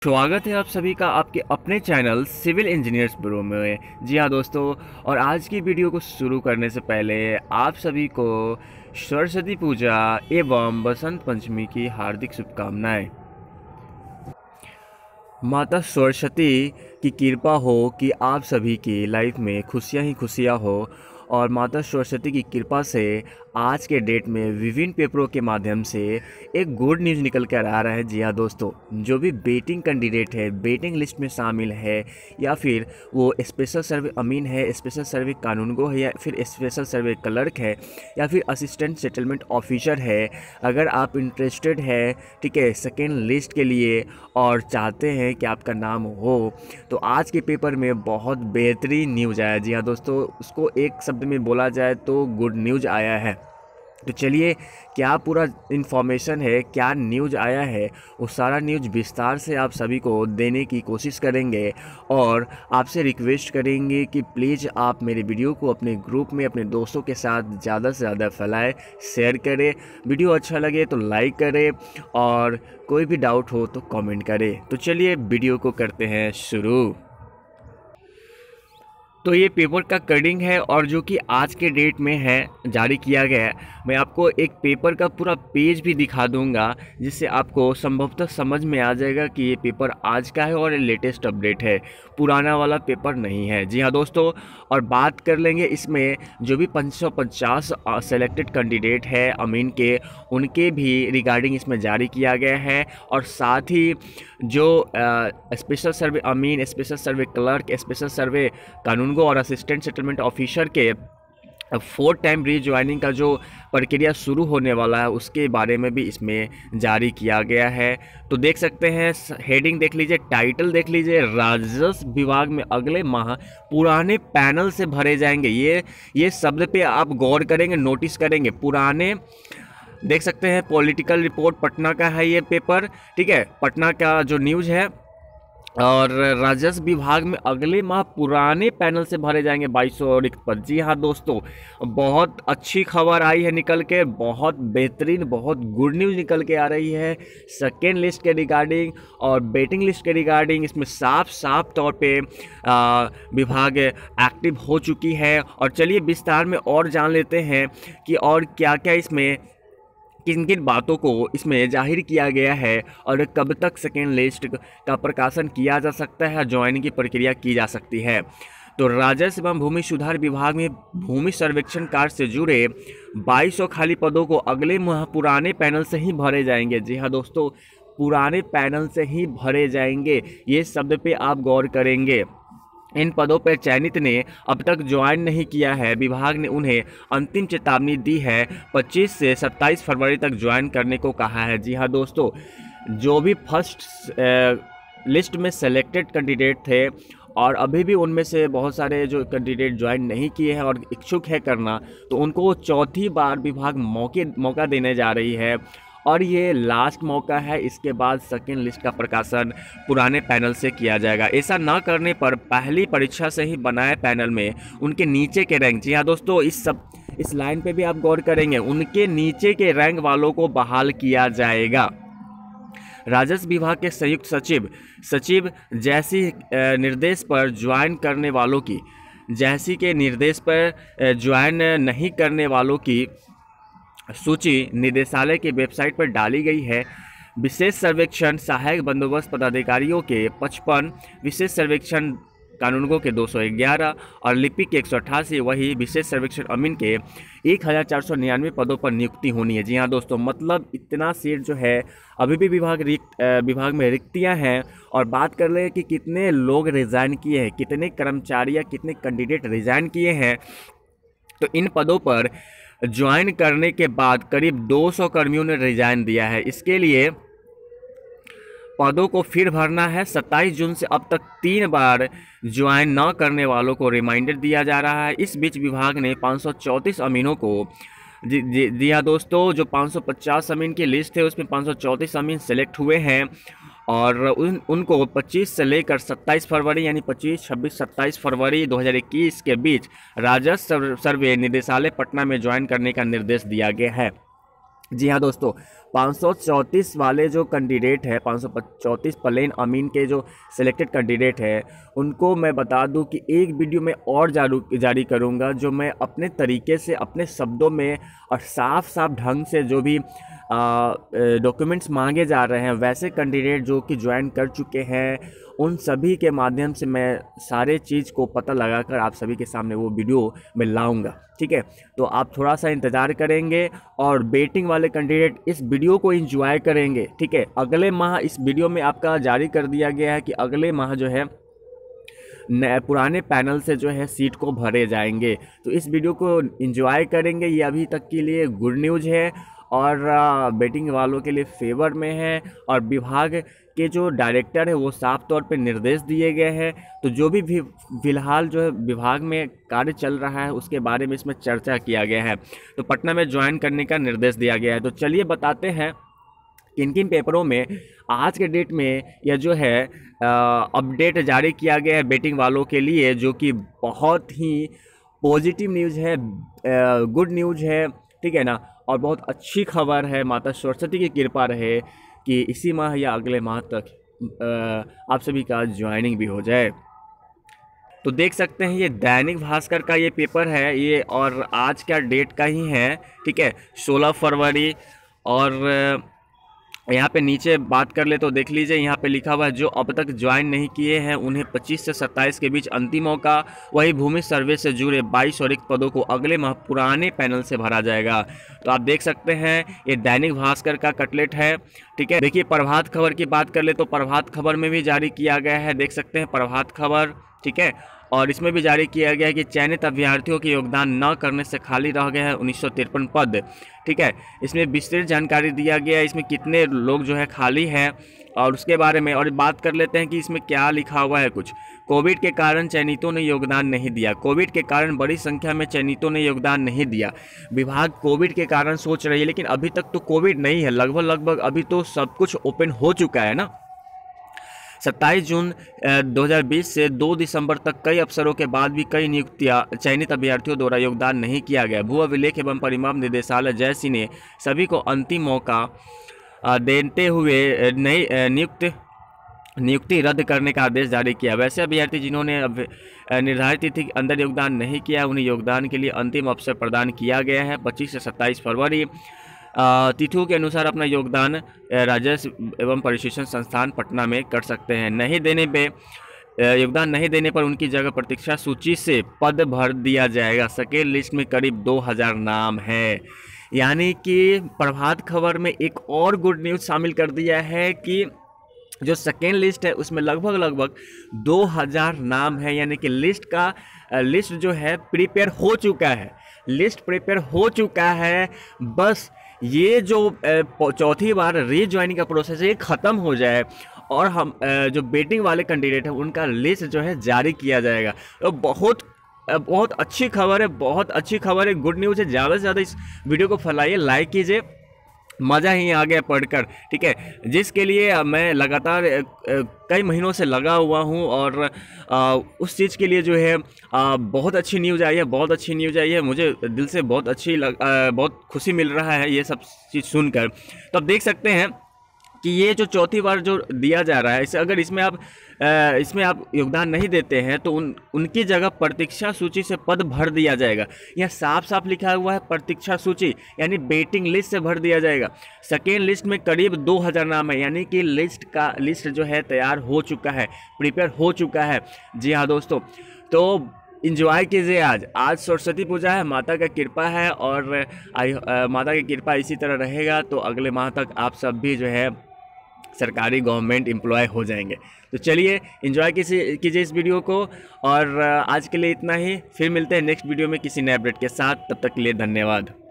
स्वागत है आप सभी का आपके अपने चैनल सिविल इंजीनियर्स ब्यूरो में। जी हाँ दोस्तों, और आज की वीडियो को शुरू करने से पहले आप सभी को सरस्वती पूजा एवं बसंत पंचमी की हार्दिक शुभकामनाएं। माता सरस्वती की कृपा हो कि आप सभी की लाइफ में खुशियाँ ही खुशियाँ हो, और माता सरस्वती की कृपा से आज के डेट में विभिन्न पेपरों के माध्यम से एक गुड न्यूज़ निकल कर आ रहा है। जी हाँ दोस्तों, जो भी बेटिंग कैंडिडेट है, बेटिंग लिस्ट में शामिल है, या फिर वो स्पेशल सर्वे अमीन है, स्पेशल सर्वे कानूनगो है, या फिर स्पेशल सर्वे क्लर्क है, या फिर असिस्टेंट सेटलमेंट ऑफिसर है, अगर आप इंटरेस्टेड है, ठीक है, सेकेंड लिस्ट के लिए और चाहते हैं कि आपका नाम हो, तो आज के पेपर में बहुत बेहतरीन न्यूज़ आया। जी हाँ दोस्तों, उसको एक शब्द में बोला जाए तो गुड न्यूज़ आया है। तो चलिए, क्या पूरा इन्फॉर्मेशन है, क्या न्यूज़ आया है, वो सारा न्यूज़ विस्तार से आप सभी को देने की कोशिश करेंगे, और आपसे रिक्वेस्ट करेंगे कि प्लीज़ आप मेरे वीडियो को अपने ग्रुप में अपने दोस्तों के साथ ज़्यादा से ज़्यादा फैलाएं, शेयर करें, वीडियो अच्छा लगे तो लाइक करें, और कोई भी डाउट हो तो कमेंट करें। तो चलिए वीडियो को करते हैं शुरू। तो ये पेपर का कटिंग है, और जो कि आज के डेट में है, जारी किया गया है। मैं आपको एक पेपर का पूरा पेज भी दिखा दूंगा, जिससे आपको संभवतः समझ में आ जाएगा कि ये पेपर आज का है और ये लेटेस्ट अपडेट है, पुराना वाला पेपर नहीं है। जी हाँ दोस्तों, और बात कर लेंगे इसमें जो भी 550 सेलेक्टेड कैंडिडेट है अमीन के, उनके भी रिगार्डिंग इसमें जारी किया गया है, और साथ ही जो स्पेशल सर्वे अमीन, special survey clerk, special survey कानूनगो और असिस्टेंट सेटलमेंट ऑफिसर के 4 टाइम रीज्वाइनिंग का जो प्रक्रिया शुरू होने वाला है, उसके बारे में भी इसमें जारी किया गया है। तो देख सकते हैं, हेडिंग देख लीजिए, टाइटल देख लीजिए, राजस्व विभाग में अगले माह पुराने पैनल से भरे जाएंगे। ये शब्द पे आप गौर करेंगे, नोटिस करेंगे, पुराने। देख सकते हैं, पॉलिटिकल रिपोर्ट पटना का है ये पेपर, ठीक है, पटना का जो न्यूज़ है। और राजस्व विभाग में अगले माह पुराने पैनल से भरे जाएंगे 2200 रिक्त पद। जी हाँ दोस्तों, बहुत अच्छी खबर आई है निकल के, बहुत बेहतरीन, बहुत गुड न्यूज़ निकल के आ रही है सेकेंड लिस्ट के रिगार्डिंग और वेटिंग लिस्ट के रिगार्डिंग। इसमें साफ साफ तौर पे विभाग एक्टिव हो चुकी है। और चलिए विस्तार में और जान लेते हैं कि और क्या क्या इसमें, किन किन बातों को इसमें जाहिर किया गया है, और कब तक सेकेंड लिस्ट का प्रकाशन किया जा सकता है, ज्वाइनिंग की प्रक्रिया की जा सकती है। तो राजस्व एवं भूमि सुधार विभाग में भूमि सर्वेक्षण कार्य से जुड़े 2200 खाली पदों को अगले माह पुराने पैनल से ही भरे जाएंगे। जी हाँ दोस्तों, पुराने पैनल से ही भरे जाएंगे, ये शब्द पे आप गौर करेंगे। इन पदों पर चयनित ने अब तक ज्वाइन नहीं किया है, विभाग ने उन्हें अंतिम चेतावनी दी है, 25 से 27 फरवरी तक ज्वाइन करने को कहा है। जी हाँ दोस्तों, जो भी फर्स्ट लिस्ट में सेलेक्टेड कैंडिडेट थे, और अभी भी उनमें से बहुत सारे जो कैंडिडेट ज्वाइन नहीं किए हैं और इच्छुक है करना, तो उनको चौथी बार विभाग मौका देने जा रही है, और ये लास्ट मौका है। इसके बाद सेकेंड लिस्ट का प्रकाशन पुराने पैनल से किया जाएगा। ऐसा न करने पर पहली परीक्षा से ही बनाए पैनल में उनके नीचे के रैंक, जी हाँ दोस्तों, इस लाइन पे भी आप गौर करेंगे, उनके नीचे के रैंक वालों को बहाल किया जाएगा। राजस्व विभाग के संयुक्त सचिव जैसी निर्देश पर ज्वाइन करने वालों की, जैसी के निर्देश पर ज्वाइन नहीं करने वालों की सूची निदेशालय की वेबसाइट पर डाली गई है। विशेष सर्वेक्षण सहायक बंदोबस्त पदाधिकारियों के 55, विशेष सर्वेक्षण कानूनगो के 211 और लिपिक के 188, वही विशेष सर्वेक्षण अमीन के 1499 पदों पर नियुक्ति होनी है। जी हाँ दोस्तों, मतलब इतना सीट जो है, अभी भी विभाग में रिक्तियां हैं। और बात कर ले कि कितने लोग रिज़ाइन किए हैं, कितने कर्मचारी या कितने कैंडिडेट रिज़ाइन किए हैं, तो इन पदों पर ज्वाइन करने के बाद करीब 200 कर्मियों ने रिजाइन दिया है। इसके लिए पदों को फिर भरना है। 27 जून से अब तक 3 बार ज्वाइन न करने वालों को रिमाइंडर दिया जा रहा है। इस बीच विभाग ने 534 अमीनों को, जी हाँ दोस्तों, जो 550 अमीन की लिस्ट है उसमें 534 अमीन सेलेक्ट हुए हैं, और उनको 25 से लेकर 27 फरवरी यानी 25, 26, 27 फरवरी 2021 के बीच राजस्व सर्वे निदेशालय पटना में ज्वाइन करने का निर्देश दिया गया है। जी हाँ दोस्तों, 534 वाले जो कैंडिडेट है, 534 प्लेन अमीन के जो सिलेक्टेड कैंडिडेट है, उनको मैं बता दूं कि एक वीडियो में और जारी करूंगा, जो मैं अपने तरीके से अपने शब्दों में और साफ साफ ढंग से जो भी डॉक्यूमेंट्स मांगे जा रहे हैं, वैसे कैंडिडेट जो कि ज्वाइन कर चुके हैं, उन सभी के माध्यम से मैं सारे चीज़ को पता लगाकर आप सभी के सामने वो वीडियो मैं लाऊंगा। ठीक है, तो आप थोड़ा सा इंतज़ार करेंगे और बेटिंग वाले कैंडिडेट इस वीडियो को एंजॉय करेंगे। ठीक है, अगले माह इस वीडियो में आपका जारी कर दिया गया है कि अगले माह जो है पुराने पैनल से जो है सीट को भरे जाएंगे, तो इस वीडियो को एंजॉय करेंगे। ये अभी तक के लिए गुड न्यूज़ है और बेटिंग वालों के लिए फेवर में है, और विभाग के जो डायरेक्टर है वो साफ तौर पे निर्देश दिए गए हैं। तो जो भी फिलहाल जो है विभाग में कार्य चल रहा है उसके बारे में इसमें चर्चा किया गया है, तो पटना में ज्वाइन करने का निर्देश दिया गया है। तो चलिए बताते हैं किन किन पेपरों में आज के डेट में यह जो है अपडेट जारी किया गया है बेटिंग वालों के लिए, जो कि बहुत ही पॉजिटिव न्यूज़ है, गुड न्यूज़ है। ठीक है ना, और बहुत अच्छी खबर है। माता सरस्वती की कृपा रहे कि इसी माह या अगले माह तक आप सभी का ज्वाइनिंग भी हो जाए। तो देख सकते हैं ये दैनिक भास्कर का ये पेपर है ये, और आज का डेट का ही है। ठीक है, 16 फरवरी। और यहाँ पे नीचे बात कर ले तो देख लीजिए, यहाँ पे लिखा हुआ है जो अब तक ज्वाइन नहीं किए हैं उन्हें 25 से 27 के बीच अंतिम मौका। वही भूमि सर्वे से जुड़े 22 और रिक्त पदों को अगले माह पुराने पैनल से भरा जाएगा। तो आप देख सकते हैं ये दैनिक भास्कर का कटलेट है। ठीक है, देखिए प्रभात खबर की बात कर ले तो प्रभात खबर में भी जारी किया गया है, देख सकते हैं प्रभात खबर। ठीक है, और इसमें भी जारी किया गया है कि चयनित अभ्यर्थियों के योगदान न करने से खाली रह गए हैं 1953 पद। ठीक है, इसमें विस्तृत जानकारी दिया गया है, इसमें कितने लोग जो है खाली हैं और उसके बारे में। और बात कर लेते हैं कि इसमें क्या लिखा हुआ है कुछ। कोविड के कारण चयनितों ने योगदान नहीं दिया। कोविड के कारण बड़ी संख्या में चयनितों ने योगदान नहीं दिया। विभाग कोविड के कारण सोच रही है, लेकिन अभी तक तो कोविड नहीं है, लगभग अभी तो सब कुछ ओपन हो चुका है ना। 27 जून 2020 से 2 दिसंबर तक कई अवसरों के बाद भी कई नियुक्तियां चयनित अभ्यर्थियों द्वारा योगदान नहीं किया गया। भू अभिलेख एवं परिमाप निदेशालय जैसी ने सभी को अंतिम मौका देते हुए नई नियुक्ति रद्द करने का आदेश जारी किया। वैसे अभ्यर्थी जिन्होंने निर्धारित तिथि के अंदर योगदान नहीं किया, उन्हें योगदान के लिए अंतिम अवसर प्रदान किया गया है। 25 से 27 फरवरी तिथियों के अनुसार अपना योगदान राजस्व एवं प्रशिक्षण संस्थान पटना में कर सकते हैं। योगदान नहीं देने पर उनकी जगह प्रतीक्षा सूची से पद भर दिया जाएगा। सेकेंड लिस्ट में करीब 2000 नाम है। यानी कि प्रभात खबर में एक और गुड न्यूज़ शामिल कर दिया है कि जो सेकेंड लिस्ट है उसमें लगभग 2000 नाम है। यानी कि लिस्ट जो है प्रिपेयर हो चुका है, लिस्ट प्रिपेयर हो चुका है। बस ये जो चौथी बार रीज्वाइनिंग का प्रोसेस है ये ख़त्म हो जाए और हम जो बेटिंग वाले कैंडिडेट हैं उनका लिस्ट जो है जारी किया जाएगा। तो बहुत अच्छी खबर है, बहुत अच्छी खबर है, गुड न्यूज़ है। ज़्यादा से ज़्यादा इस वीडियो को फैलाइए, लाइक कीजिए, मज़ा ही आ गया पढ़कर। ठीक है, जिसके लिए मैं लगातार कई महीनों से लगा हुआ हूं और उस चीज़ के लिए जो है बहुत अच्छी न्यूज़ आई है, बहुत अच्छी न्यूज़ आई है। मुझे दिल से बहुत खुशी मिल रहा है ये सब चीज़ सुनकर। तो आप देख सकते हैं कि ये जो चौथी बार जो दिया जा रहा है, इसे अगर इसमें आप योगदान नहीं देते हैं तो उनकी जगह प्रतीक्षा सूची से पद भर दिया जाएगा। यह साफ साफ लिखा हुआ है, प्रतीक्षा सूची यानी वेटिंग लिस्ट से भर दिया जाएगा। सेकेंड लिस्ट में करीब 2000 नाम है, यानी कि लिस्ट जो है तैयार हो चुका है, प्रिपेयर हो चुका है। जी हाँ दोस्तों, तो इंजॉय कीजिए। आज सरस्वती पूजा है, माता का कृपा है और माता की कृपा इसी तरह रहेगा तो अगले माह तक आप सब भी जो है सरकारी गवर्नमेंट एम्प्लॉय हो जाएंगे। तो चलिए एंजॉय कीजिए इस वीडियो को, और आज के लिए इतना ही। फिर मिलते हैं नेक्स्ट वीडियो में किसी नए अपडेट के साथ। तब तक के लिए धन्यवाद।